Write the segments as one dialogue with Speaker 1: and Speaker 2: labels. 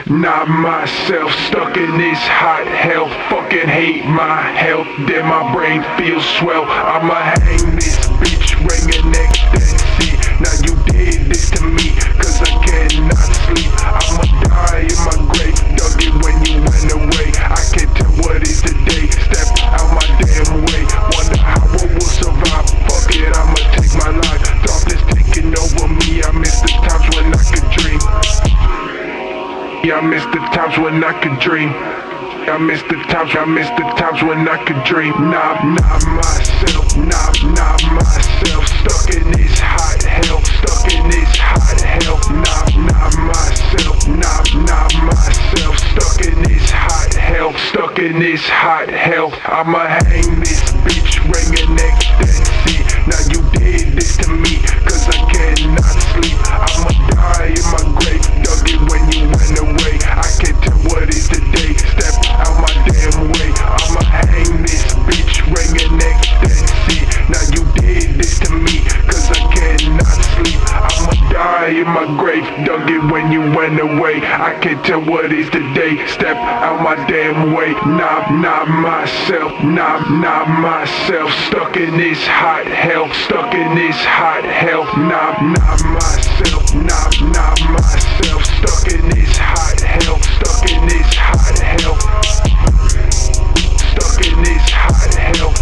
Speaker 1: not myself. Stuck in this hot hell, fucking hate my health. Then my brain feels swell. I'ma hang this bitch, ring a neck, that's it. Now you did this to me, cause I cannot sleep. I'ma die in my grave, dug it when you went away. I can't tell what is the day, step out my damn way. Wonder how I will survive, fuck it, I'ma take my life. Darkness taking over me, I miss the times when I could dream. Yeah, I miss the times when I could dream. I miss the times when I could dream. Not myself, not myself. Stuck in this hot hell, stuck in this hot hell. Not myself, not myself. Stuck in this hot hell, stuck in this hot hell. I'ma hang this bitch, ring a neck, that's it. Now you did this to me, cause I cannot sleep. I'ma die in my grave, dug it when you went away. I can't tell what is the day, step out my damn way. I'ma hang this bitch, ring a neck, that's it. Now you did this to me, cause I cannot sleep. I'ma die in my grave, dug it when you went away. I can't tell what is the day, step out my damn way. Not myself, not myself. Stuck in this hot hell, stuck in this hot hell. Not myself, not myself. Stuck in this hot hell, stuck in this hot hell. Stuck in this hot hell.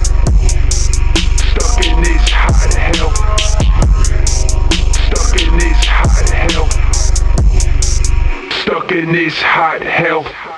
Speaker 1: Stuck in this hot hell. Stuck in this hot hell. Stuck in this hot hell.